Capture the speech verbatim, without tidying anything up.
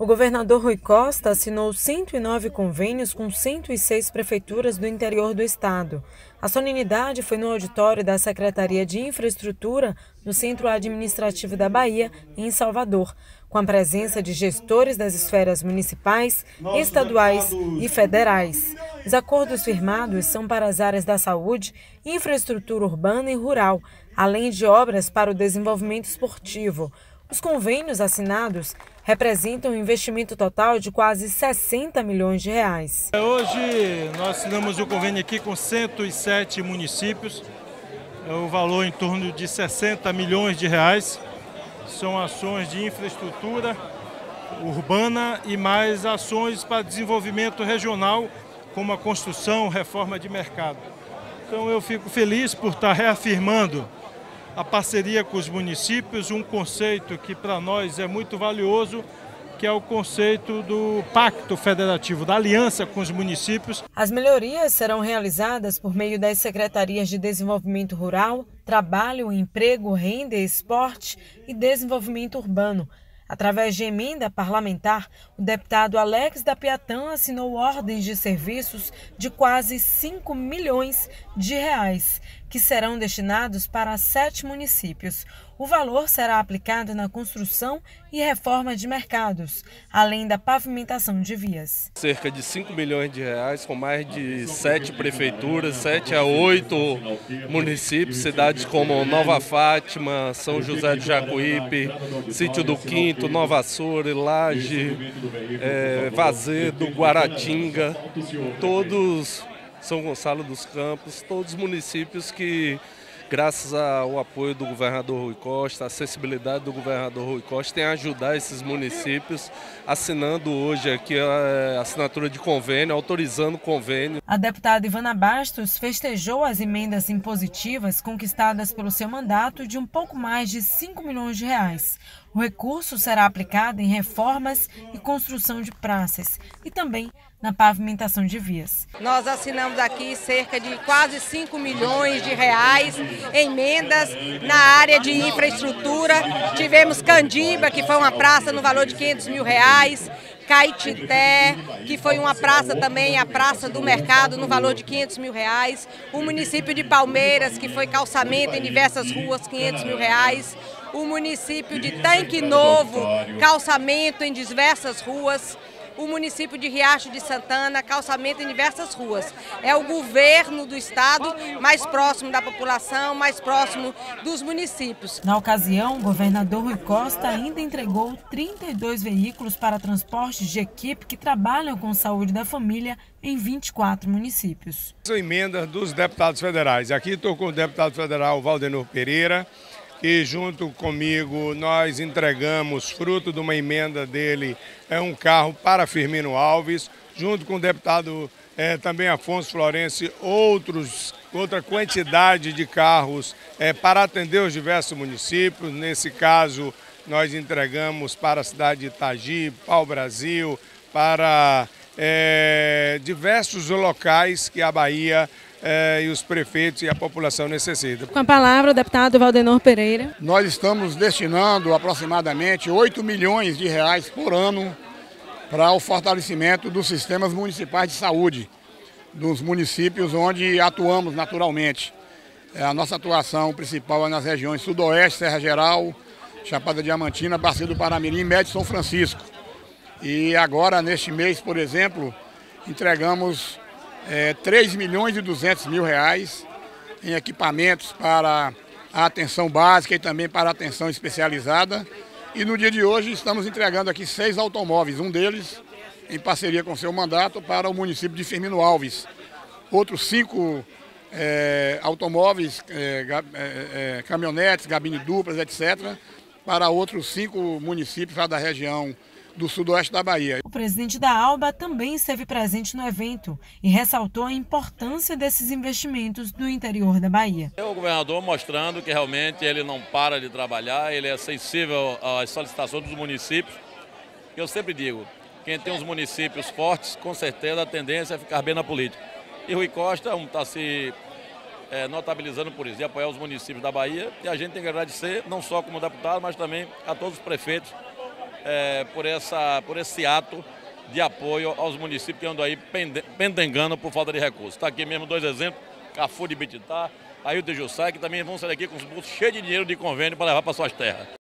O governador Rui Costa assinou cento e nove convênios com cento e seis prefeituras do interior do estado. A solenidade foi no auditório da Secretaria de Infraestrutura, no Centro Administrativo da Bahia, em Salvador, com a presença de gestores das esferas municipais, estaduais e federais. Os acordos firmados são para as áreas da saúde, infraestrutura urbana e rural, além de obras para o desenvolvimento esportivo. Os convênios assinados representam um investimento total de quase sessenta milhões de reais. Hoje nós assinamos o convênio aqui com cento e sete municípios, o valor em torno de sessenta milhões de reais. São ações de infraestrutura urbana e mais ações para desenvolvimento regional, como a construção, reforma de mercado. Então eu fico feliz por estar reafirmando a parceria com os municípios, um conceito que para nós é muito valioso, que é o conceito do Pacto Federativo, da aliança com os municípios. As melhorias serão realizadas por meio das Secretarias de Desenvolvimento Rural, Trabalho, Emprego, Renda, Esporte e Desenvolvimento Urbano. Através de emenda parlamentar, o deputado Alex da Piatã assinou ordens de serviços de quase cinco milhões de reais, que serão destinados para sete municípios. O valor será aplicado na construção e reforma de mercados, além da pavimentação de vias. Cerca de cinco milhões de reais, com mais de sete prefeituras, sete a oito municípios, cidades como Nova Fátima, São José do Jacuípe, Sítio do Quinto, Nova Açores, Laje, é, Vazedo, Guaratinga, todos São Gonçalo dos Campos, todos os municípios que, graças ao apoio do governador Rui Costa, a acessibilidade do governador Rui Costa, tem a ajudar esses municípios, assinando hoje aqui a assinatura de convênio, autorizando o convênio. A deputada Ivana Bastos festejou as emendas impositivas conquistadas pelo seu mandato de um pouco mais de cinco milhões de reais. O recurso será aplicado em reformas e construção de praças e também na pavimentação de vias. Nós assinamos aqui cerca de quase cinco milhões de reais em emendas na área de infraestrutura. Tivemos Candiba, que foi uma praça no valor de quinhentos mil reais. Caetité, que foi uma praça também, a Praça do Mercado, no valor de quinhentos mil reais. O município de Palmeiras, que foi calçamento em diversas ruas, quinhentos mil reais. O município de Tanque Novo, calçamento em diversas ruas. O município de Riacho de Santana, calçamento em diversas ruas. É o governo do estado mais próximo da população, mais próximo dos municípios. Na ocasião, o governador Rui Costa ainda entregou trinta e dois veículos para transportes de equipe que trabalham com saúde da família em vinte e quatro municípios. São emendas dos deputados federais. Aqui estou com o deputado federal Valdenor Pereira, que junto comigo nós entregamos, fruto de uma emenda dele, é um carro para Firmino Alves, junto com o deputado é, também Afonso Florencio, outros, outra quantidade de carros é, para atender os diversos municípios. Nesse caso, nós entregamos para a cidade de Itagi, Pau-Brasil, para é, diversos locais que a Bahia É, e os prefeitos e a população necessitam. Com a palavra, o deputado Valdenor Pereira. Nós estamos destinando aproximadamente oito milhões de reais por ano para o fortalecimento dos sistemas municipais de saúde, dos municípios onde atuamos naturalmente. A nossa atuação principal é nas regiões Sudoeste, Serra Geral, Chapada Diamantina, Bacia do Paramirim, Médio São Francisco. E agora, neste mês, por exemplo, entregamos É, três milhões e duzentos mil reais em equipamentos para a atenção básica e também para a atenção especializada. E no dia de hoje estamos entregando aqui seis automóveis, um deles em parceria com seu mandato para o município de Firmino Alves. Outros cinco é, automóveis, é, é, é, caminhonetes, gabine duplas, etcétera, para outros cinco municípios lá da região do sudoeste da Bahia. O presidente da ALBA também esteve presente no evento e ressaltou a importância desses investimentos no interior da Bahia. É o governador mostrando que realmente ele não para de trabalhar, ele é sensível às solicitações dos municípios. Eu sempre digo, quem tem os municípios fortes, com certeza a tendência é ficar bem na política. E Rui Costa está se é, notabilizando por isso, de apoiar os municípios da Bahia, e a gente tem que agradecer, não só como deputado, mas também a todos os prefeitos é, por, essa, por esse ato de apoio aos municípios que andam aí pendengando por falta de recursos. Está aqui mesmo dois exemplos, Cafu de Bititá, Ailton de Jussá, que também vão sair daqui com os bolsos cheios de dinheiro de convênio para levar para suas terras.